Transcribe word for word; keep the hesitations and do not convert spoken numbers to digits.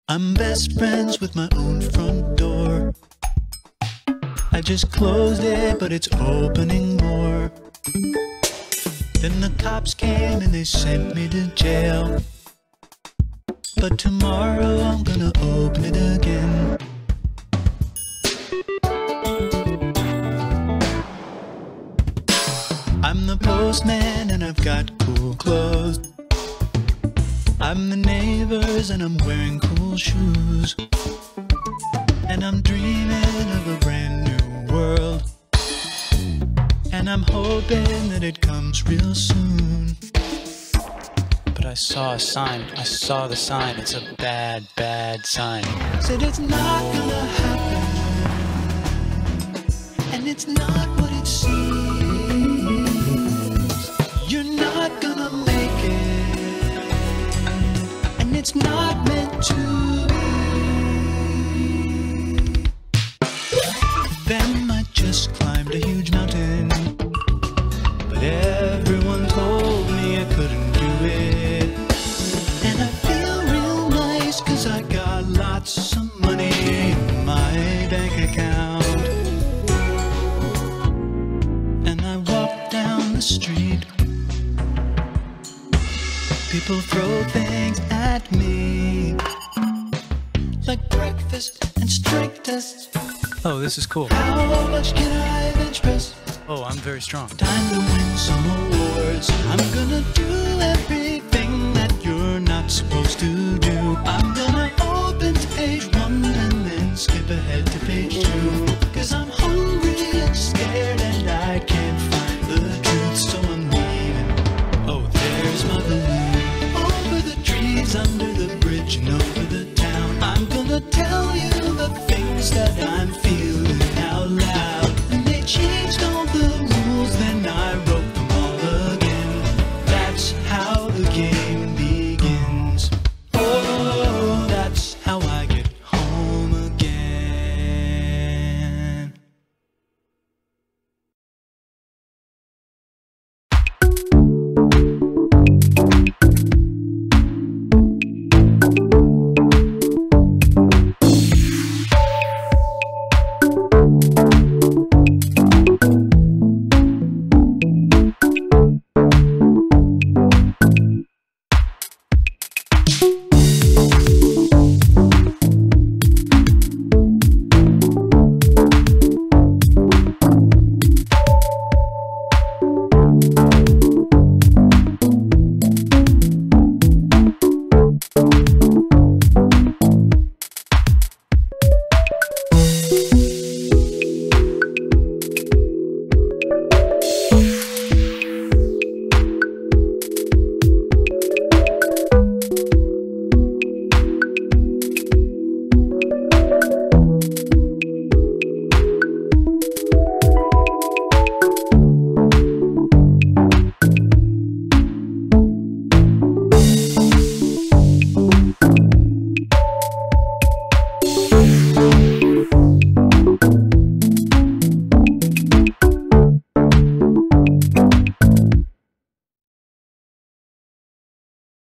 I'm best friends with my own front door. I just closed it, but it's opening more. Then the cops came and they sent me to jail. But tomorrow I'm gonna open it again. I'm the postman and I've got cool clothes. I'm the neighbors and I'm wearing cool shoes. And I'm dreaming of a brand new world. And I'm hoping that it comes real soon. But I saw a sign, I saw the sign. It's a bad, bad sign. Said it's not gonna happen. And it's not what it seems. You're not gonna make it. And it's not meant to be. Then I just climbed a huge mountain. But everyone told me I couldn't do it. And I feel real nice cause I got lots of money in my bank account. And I walk down the street. People throw things at me, like breakfast and strength tests. Oh, this is cool. How much can I bench press? Oh, I'm very strong. Time to win some awards. I'm gonna do everything that you're not supposed to do. I'm